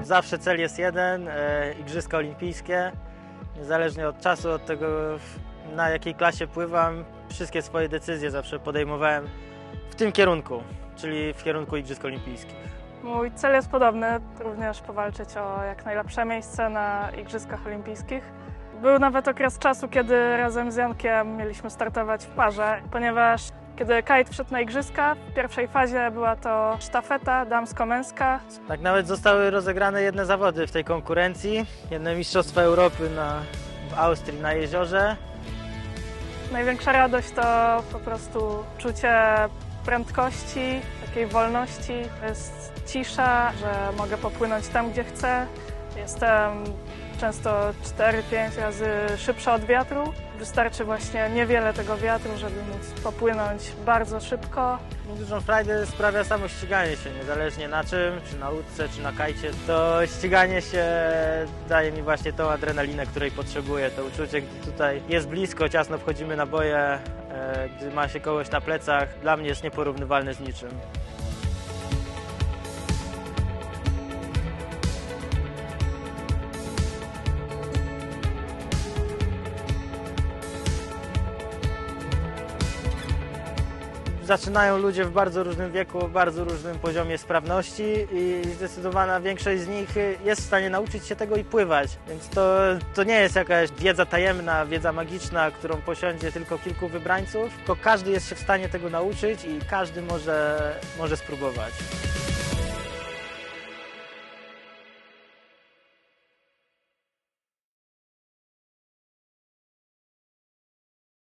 Zawsze cel jest jeden, Igrzyska Olimpijskie. Niezależnie od czasu, od tego na jakiej klasie pływam, wszystkie swoje decyzje zawsze podejmowałem w tym kierunku, czyli w kierunku Igrzysk Olimpijskich. Mój cel jest podobny, również powalczyć o jak najlepsze miejsce na Igrzyskach Olimpijskich. Był nawet okres czasu, kiedy razem z Jankiem mieliśmy startować w parze, ponieważ kiedy kite wszedł na Igrzyska, w pierwszej fazie była to sztafeta damsko-męska. Tak nawet zostały rozegrane jedne zawody w tej konkurencji, jedne Mistrzostwa Europy w Austrii na jeziorze. Największa radość to po prostu czucie prędkości, takiej wolności. Jest cisza, że mogę popłynąć tam, gdzie chcę. Jestem często 4-5 razy szybsza od wiatru. Wystarczy właśnie niewiele tego wiatru, żeby móc popłynąć bardzo szybko. Dużą frajdę sprawia samo ściganie się, niezależnie na czym, czy na łódce, czy na kajcie. To ściganie się daje mi właśnie tą adrenalinę, której potrzebuję. To uczucie, gdy tutaj jest blisko, ciasno wchodzimy na boje, gdy ma się kogoś na plecach, dla mnie jest nieporównywalne z niczym. Zaczynają ludzie w bardzo różnym wieku, w bardzo różnym poziomie sprawności i zdecydowana większość z nich jest w stanie nauczyć się tego i pływać. Więc to nie jest jakaś wiedza tajemna, wiedza magiczna, którą posiądzie tylko kilku wybrańców, tylko każdy jest się w stanie tego nauczyć i każdy może spróbować.